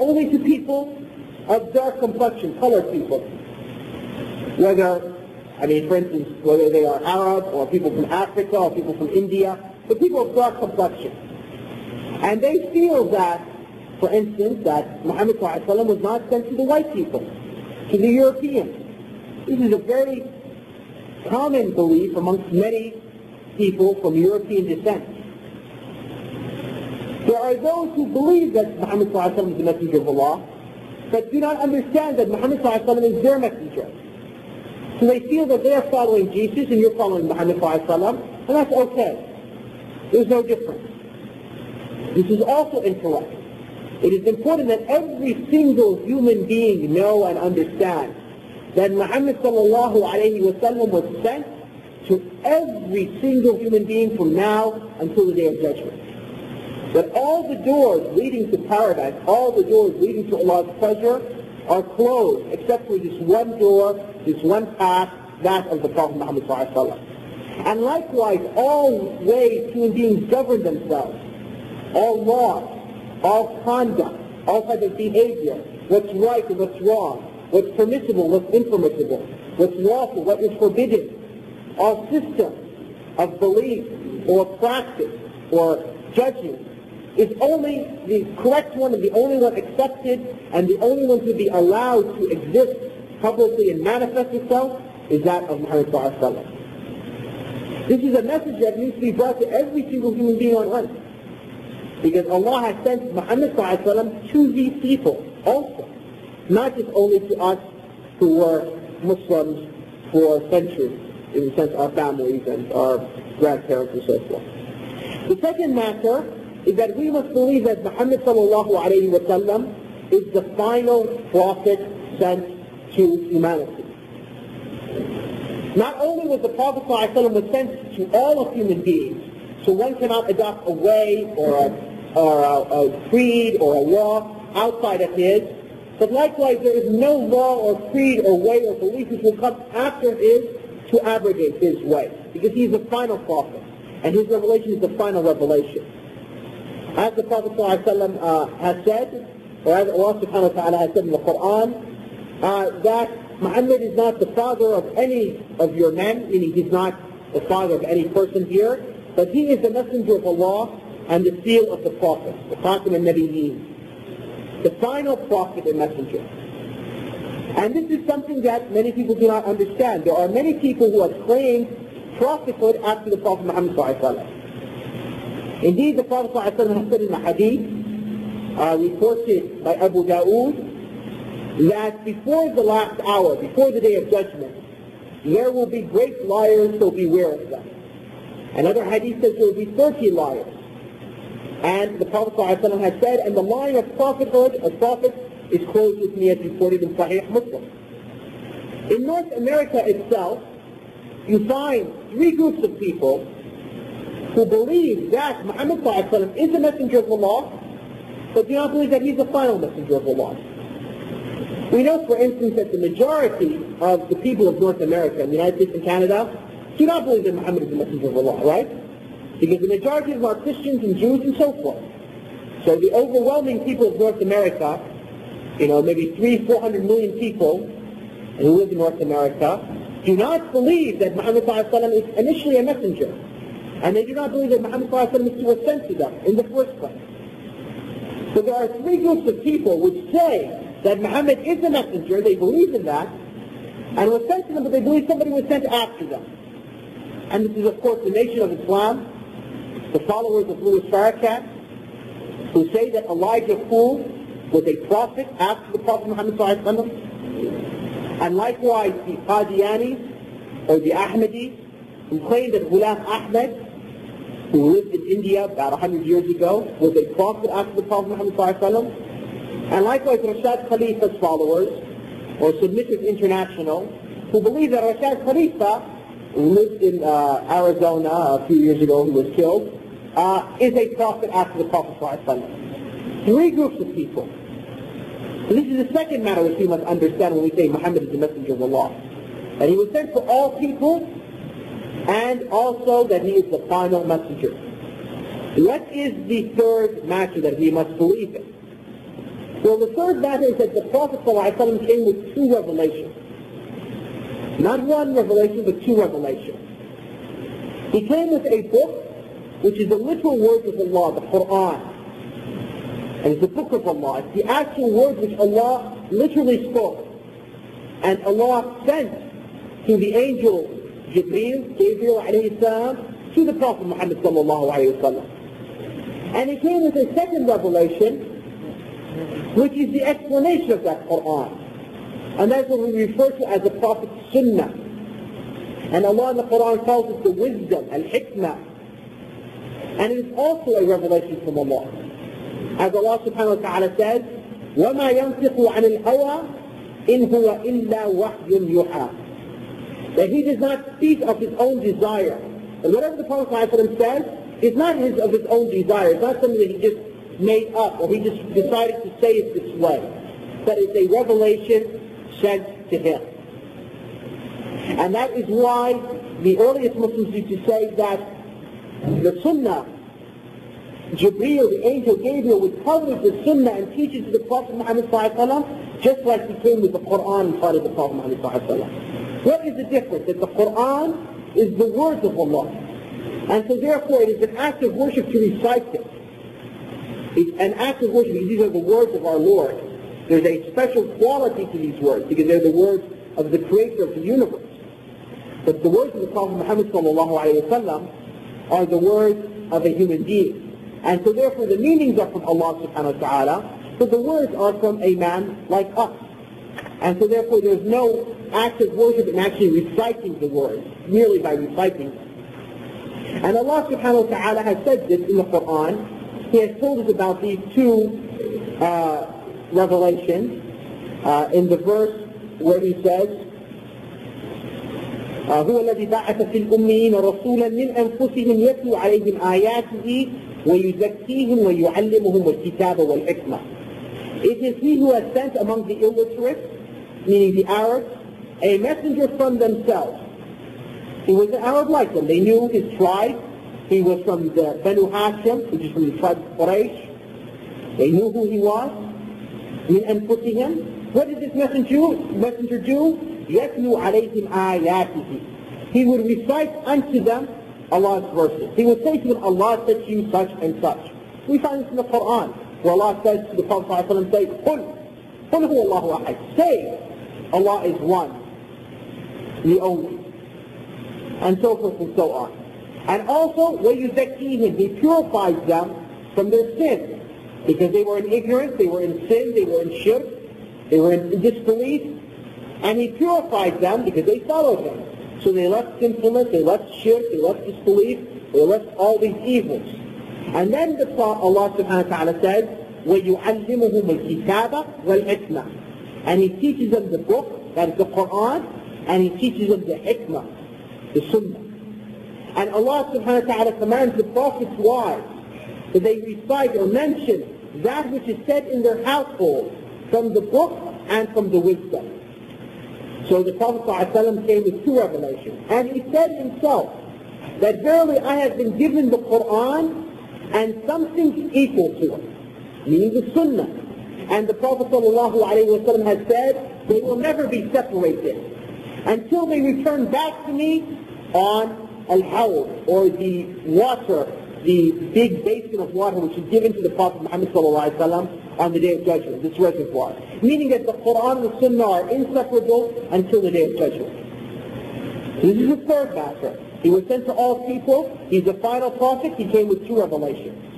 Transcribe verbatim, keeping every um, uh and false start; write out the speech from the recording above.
only to people of dark complexion, colored people. Whether, I mean, for instance, whether they are Arab or people from Africa or people from India, but people of dark complexion. And they feel that, for instance, that Muhammad sallallahu alaihi wasallam was not sent to the white people, to the Europeans. This is a very common belief amongst many people from European descent. There are those who believe that Muhammad sallallahu alaihi wasallam is the messenger of Allah, but do not understand that Muhammad sallallahu alaihi wasallam is their messenger. So they feel that they are following Jesus and you're following Muhammad sallallahu alaihi wasallam, and that's okay. There's no difference. This is also incorrect. It is important that every single human being know and understand that Muhammad sallallahu alaihi wasallam was sent to every single human being from now until the Day of Judgment. That all the doors leading to paradise, all the doors leading to Allah's pleasure are closed except for this one door, this one path, that of the Prophet Muhammad sallallahu alaihi wasallam. And likewise, all ways human beings govern themselves, all laws, all conduct, all types of behavior, what's right and what's wrong, what's permissible, what's impermissible, what's lawful, what is forbidden, all systems of belief or practice or judgment is only the correct one and the only one accepted and the only one to be allowed to exist publicly and manifest itself is that of Muhammad sallallahu alaihi wasallam. This is a message that needs to be brought to every single human being on earth. Because Allah has sent Muhammad sallallahu alaihi wasallam to these people also. Not just only to us who were Muslims for centuries, in the sense our families and our grandparents and so forth. The second matter is that we must believe that Muhammad sallallahu alaihi wasallam is the final prophet sent to humanity. Not only was the Prophet sallallahu alaihi wasallam was sent to all of human beings, so one cannot adopt a way or a, or a, a creed or a law outside of his, but likewise there is no law or creed or way or belief which will come after his to abrogate his way, because he is the final prophet, and his revelation is the final revelation. As the Prophet ﷺ, uh, has said, or as Allah subhanahu wa ta'ala has said in the Quran, uh, that Muhammad is not the father of any of your men, meaning he's not the father of any person here, but he is the messenger of Allah and the seal of the Prophet, the Khatam al-Nabiyyin, the final prophet and messenger. And this is something that many people do not understand. There are many people who have claimed prophethood after the Prophet Muhammad sallallahu alaihi wasallam. Indeed, the Prophet sallallahu alaihi wasallam has said in the hadith, uh, reported by Abu Dawood, that before the last hour, before the Day of Judgment, there will be great liars, so beware of them. Another hadith says there will be thirty liars. And the Prophet ﷺ has said, and the line of prophethood, of prophets, is closed with me as reported in Sahih Muslim. In North America itself, you find three groups of people who believe that Muhammad ﷺ is the messenger of Allah, but do not believe that he's the final messenger of Allah. We know, for instance, that the majority of the people of North America, in the United States and Canada, do not believe that Muhammad is the messenger of Allah, right? Because the majority of them are Christians and Jews and so forth. So the overwhelming people of North America, you know, maybe three, four hundred million people who live in North America, do not believe that Muhammad sallallahu alaihi wasallam is initially a messenger. And they do not believe that Muhammad sallallahu alaihi wasallam is sent to them in the first place. So there are three groups of people which say that Muhammad is a messenger, they believe in that, and was sent to them, but they believe somebody was sent after them. And this is, of course, the Nation of Islam, the followers of Louis Farrakhan, who say that Elijah Fool was a prophet after the Prophet Muhammad sallallahu alaihi wasallam, and likewise the Qadianis, or the Ahmadis, who claim that Ghulam Ahmed, who lived in India about a hundred years ago, was a prophet after the Prophet Muhammad sallallahu alaihi wasallam, and likewise Rashad Khalifa's followers, or Submissive International, who believe that Rashad Khalifa, who lived in uh, Arizona a few years ago, who was killed, uh, is a prophet after the Prophet sallallahu alaihi wasallam. Three groups of people. So this is the second matter which we must understand when we say Muhammad is the messenger of Allah. That he was sent for all people, and also that he is the final messenger. What is the third matter that we must believe in? Well, the third matter is that the Prophet ﷺ came with two revelations. Not one revelation, but two revelations. He came with a book, which is the literal words of Allah, the Quran. And it's the book of Allah. It's the actual words which Allah literally spoke. And Allah sent to the angel Jibreel, Gabriel alayhi salam, to the Prophet Muhammad sallallahu alayhi wa sallam. And he came with a second revelation, which is the explanation of that Quran. And that's what we refer to as the Prophet's Sunnah. And Allah in the Quran calls it the wisdom, al-hikmah. And it is also a revelation from Allah. As Allah subhanahu wa ta'ala says, وَمَا يَنْطِقُ عَنِ الْهَوَىٰ إِنْ هُوَ إِلَّا وَحْيٌ يُوحَىٰ. That he does not speak of his own desire. And whatever the Prophet ﷺ says is not his of his own desire. It's not something that he just made up or he just decided to say it this way. But it's a revelation sent to him. And that is why the earliest Muslims used to say that the Sunnah, Jibreel, the angel Gabriel, would come with the Sunnah and teach it to the Prophet Muhammad ﷺ, just like he came with the Quran in front of the Prophet Muhammad ﷺ. What is the difference? That the Quran is the words of Allah. And so therefore it is an act of worship to recite it. It's an act of worship because these are the words of our Lord. There's a special quality to these words because they're the words of the Creator of the universe. But the words of the Prophet Muhammad ﷺ are the words of a human being. And so therefore the meanings are from Allah subhanahu wa ta'ala, but the words are from a man like us. And so therefore there's no act of worship in actually reciting the words, merely by reciting them. And Allah subhanahu wa ta'ala has said this in the Quran. He has told us about these two uh, revelations uh, in the verse where he says, هو الذي بعث في الأميين رسولا من أنفسهم يتلو عليهم آياته ويزكيهم ويعلمهم الكتاب والحكمة. It is he who has sent among the illiterates, meaning the Arabs, a messenger from themselves. He was an Arab like them. They knew his tribe. He was from the Banu Hashim, which is from the tribe of Quraysh. They knew who he was. من أنفسهم. What did this messenger, messenger do? يَتْلُو عَلَيْهِمْ آيَاتِهِ. He would recite unto them Allah's verses. He would say to them, Allah said to you such and such. We find this in the Quran, where Allah says to the Prophet ﷺ, say, قُلْ قُلْ هُوَ اللَّهُ أَحَدٌ. Say, Allah is one, the only. And so forth and so on. And also, وَيُزَكِّيهِمْ. He purifies them from their sins. Because they were in ignorance, they were in sin, they were in shirk, they were in disbelief. And he purified them because they followed him. So they left sinfulness, they left shirk, they left disbelief, they left all these evils. And then the Allah subhanahu wa ta'ala says, وَيُعَلِّمُهُمُ الْكِتَابَ وَالْحِكْمَةِ. And he teaches them the book, that is the Quran, and he teaches them the hikmah, the sunnah. And Allah subhanahu wa ta'ala commands the Prophet's wives that they recite or mention that which is said in their household from the book and from the wisdom. So the Prophet ﷺ came with two revelations. And he said himself that verily I have been given the Quran and something equal to it, meaning the Sunnah. And the Prophet ﷺ has said they will never be separated until they return back to me on al-hawd, or the water, the big basin of water which is given to the Prophet Muhammad ﷺ on the Day of Judgment, this reservoir. Meaning that the Quran and the Sunnah are inseparable until the Day of Judgment. So this is the third matter. He was sent to all people. He's the final prophet. He came with two revelations.